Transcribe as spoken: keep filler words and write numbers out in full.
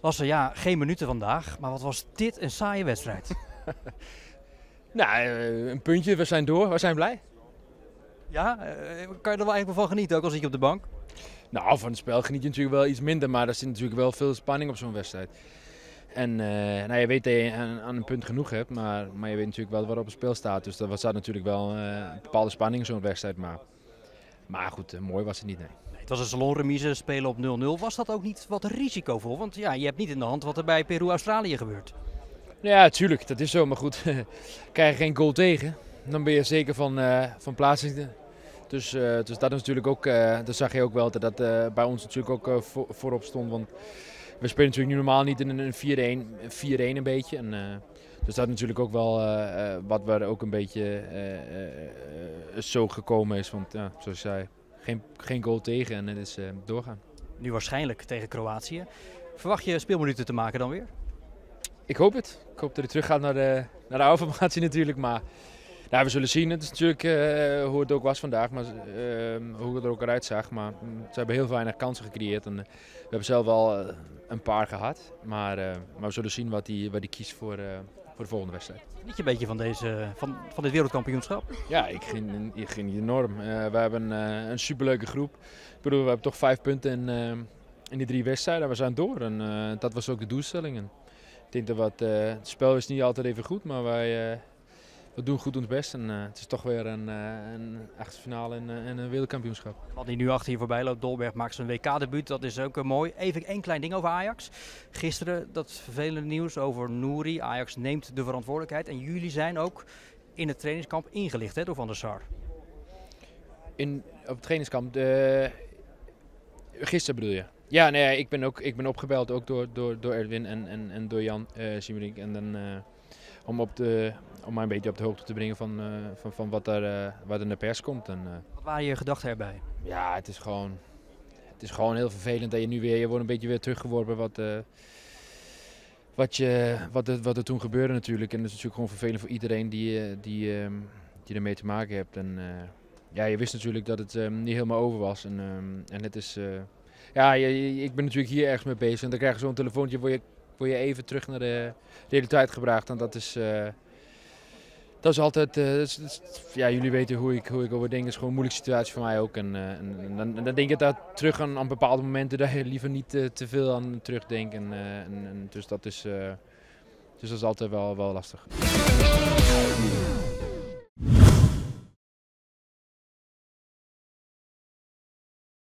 Lasse, ja, geen minuten vandaag, maar wat was dit een saaie wedstrijd. Nou, uh, een puntje, we zijn door, we zijn blij. Ja, uh, kan je er wel eigenlijk van genieten, ook al zit je op de bank? Nou, van het spel geniet je natuurlijk wel iets minder, maar er zit natuurlijk wel veel spanning op zo'n wedstrijd. En uh, nou, je weet dat je aan, aan een punt genoeg hebt, maar, maar je weet natuurlijk wel wat op het spel staat. Dus er staat natuurlijk wel uh, een bepaalde spanning in zo'n wedstrijd. Maar, maar goed, uh, mooi was het niet, nee. Nee, het was een salonremise, spelen op nul nul. Was dat ook niet wat risicovol? Want ja, je hebt niet in de hand wat er bij Peru-Australië gebeurt. Ja, tuurlijk, dat is zo. Maar goed, krijg je geen goal tegen, dan ben je zeker van, uh, van plaatsing. Dus, uh, dus dat is natuurlijk ook, uh, dat zag je ook wel dat dat uh, bij ons natuurlijk ook uh, voor, voorop stond. Want we spelen natuurlijk nu normaal niet in een vier een een beetje. En, uh, dus dat is natuurlijk ook wel uh, uh, wat waar ook een beetje uh, uh, uh, zo gekomen is. Want ja, zoals je zei, geen, geen goal tegen en het is uh, doorgaan. Nu waarschijnlijk tegen Kroatië. Verwacht je speelminuten te maken dan weer? Ik hoop het. Ik hoop dat hij terug gaat naar de, naar de oude formatie natuurlijk. Maar nou, we zullen zien. Het is natuurlijk uh, hoe het ook was vandaag, maar, uh, hoe het er ook eruit zag. Maar um, ze hebben heel weinig kansen gecreëerd. En, uh, we hebben zelf wel uh, een paar gehad. Maar, uh, maar we zullen zien wat hij wat hij kiest voor, uh, voor de volgende wedstrijd. Geniet je een beetje van, deze, van, van dit wereldkampioenschap? Ja, ik geniet, ik geniet enorm. Uh, we hebben uh, een superleuke groep. Ik bedoel, we hebben toch vijf punten in, uh, in die drie wedstrijden. We zijn door en uh, dat was ook de doelstelling. En ik denk dat wat, uh, het spel is niet altijd even goed, maar wij... Uh, We doen goed ons best en uh, het is toch weer een, uh, een achtste finale en uh, een wereldkampioenschap. Wat die nu achter je voorbij loopt, Dolberg maakt zijn W K-debuut, dat is ook uh, mooi. Even één klein ding over Ajax. Gisteren dat vervelende nieuws over Nouri. Ajax neemt de verantwoordelijkheid en jullie zijn ook in het trainingskamp ingelicht, hè, door Van der Sar. In, op het trainingskamp, de, gisteren bedoel je? Ja, nee, ik ben, ook, ik ben opgebeld ook door, door, door Erwin en, en, en door Jan uh, Siemerink. En dan... Uh, Om, op de, om mij een beetje op de hoogte te brengen van, uh, van, van wat, er, uh, wat er in de pers komt. En, uh, wat waren je gedachten erbij? Ja, het is, gewoon, het is gewoon heel vervelend dat je nu weer, je wordt een beetje weer teruggeworpen wat, uh, wat, je, wat, er, wat er toen gebeurde natuurlijk. En dat is natuurlijk gewoon vervelend voor iedereen die, die, uh, die ermee te maken hebt. En, uh, ja, je wist natuurlijk dat het um, niet helemaal over was. En, um, en het is, uh, ja, je, ik ben natuurlijk hier ergens mee bezig en dan krijg je zo'n telefoontje waar je word je even terug naar de realiteit gebracht. En dat is, uh, dat is altijd, uh, dat is, dat is, ja, jullie weten hoe ik, hoe ik over denk. Het is gewoon een moeilijke situatie voor mij ook. En, uh, en, en, dan, en dan denk ik daar terug aan, aan bepaalde momenten dat je liever niet uh, te veel aan terugdenkt. En, uh, en, en dus, dat is, uh, dus dat is altijd wel, wel lastig.